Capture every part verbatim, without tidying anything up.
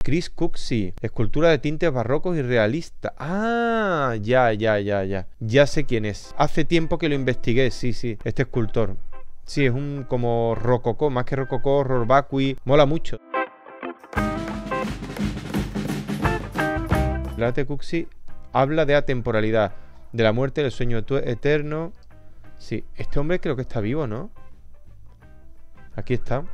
Chris Cooksey. Escultura de tintes barrocos y realistas. Ah, ya, ya, ya, ya. Ya sé quién es. Hace tiempo que lo investigué, sí, sí. Este escultor. Sí, es un como rococó, más que rococó, horror vacui. Mola mucho. Late Cooksey habla de atemporalidad, de la muerte, del sueño eterno. Sí, este hombre creo que está vivo, ¿no? Aquí está.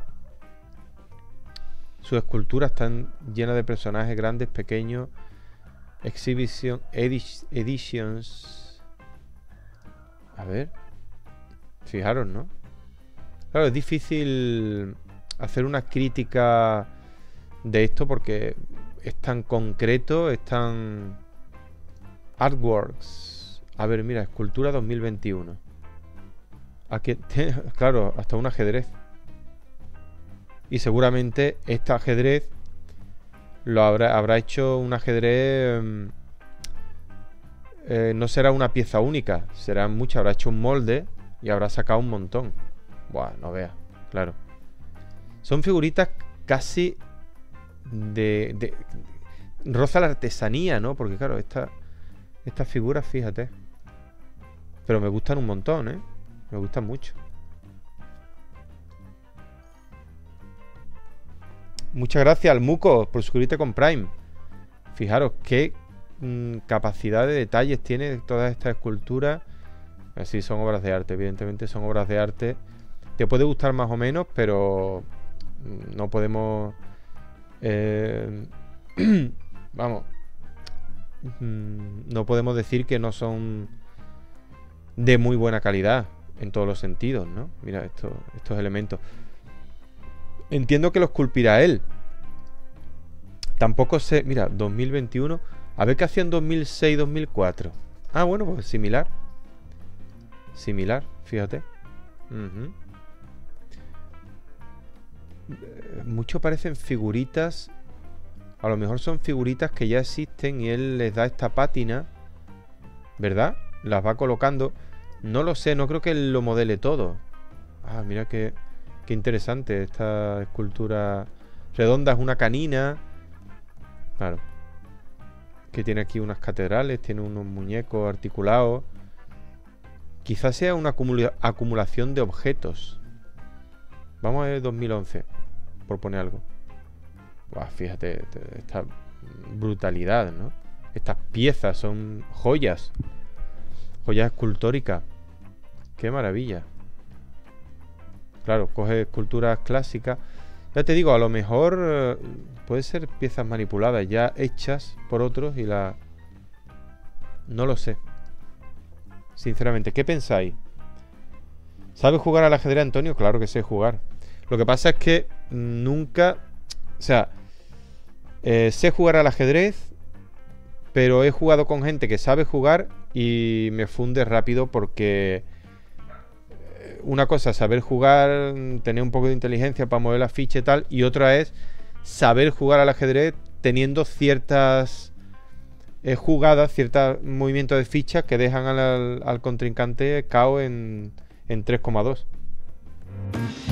Sus esculturas están llenas de personajes grandes, pequeños. Exhibition Editions. A ver. Fijaros, ¿no? Claro, es difícil hacer una crítica de esto porque es tan concreto, es tan... Artworks. A ver, mira, escultura dos mil veintiuno. Aquí, claro, hasta un ajedrez. Y seguramente este ajedrez lo habrá, habrá hecho un ajedrez... Eh, no será una pieza única, serán muchas. Habrá hecho un molde y habrá sacado un montón. Buah, no veas, claro. Son figuritas casi de, de... roza la artesanía, ¿no? Porque claro, esta, estas figuras, fíjate. Pero me gustan un montón, ¿eh? Me gustan mucho. Muchas gracias al Muco por suscribirte con Prime. Fijaros qué mmm, capacidad de detalles tiene todas estas esculturas. Así son obras de arte, evidentemente son obras de arte. Te puede gustar más o menos, pero no podemos... Eh, vamos. No podemos decir que no son de muy buena calidad en todos los sentidos, ¿no? Mira esto, estos elementos. Entiendo que lo esculpirá él. Tampoco sé... Mira, dos mil veintiuno. A ver qué hacía en dos mil seis, dos mil cuatro. Ah, bueno, pues similar. Similar, fíjate. Uh-huh. Muchos parecen figuritas. A lo mejor son figuritas que ya existen y él les da esta pátina, ¿verdad? Las va colocando. No lo sé, no creo que él lo modele todo. Ah, mira qué, qué interesante. Esta escultura redonda es una canina. Claro. Que tiene aquí unas catedrales, tiene unos muñecos articulados. Quizás sea una acumula acumulación de objetos. Vamos a ver dos mil once, por poner algo. Buah, fíjate, esta brutalidad, ¿no? Estas piezas son joyas. Joyas escultóricas. Qué maravilla. Claro, coge esculturas clásicas. Ya te digo, a lo mejor eh, puede ser piezas manipuladas, ya hechas por otros y la... No lo sé. Sinceramente, ¿qué pensáis? ¿Sabes jugar al ajedrez, Antonio? Claro que sé jugar. Lo que pasa es que nunca... O sea, eh, sé jugar al ajedrez, pero he jugado con gente que sabe jugar y me funde rápido porque... Una cosa es saber jugar, tener un poco de inteligencia para mover la ficha y tal, y otra es saber jugar al ajedrez teniendo ciertas eh, jugadas, ciertos movimientos de fichas que dejan al, al contrincante K O en, en tres coma dos.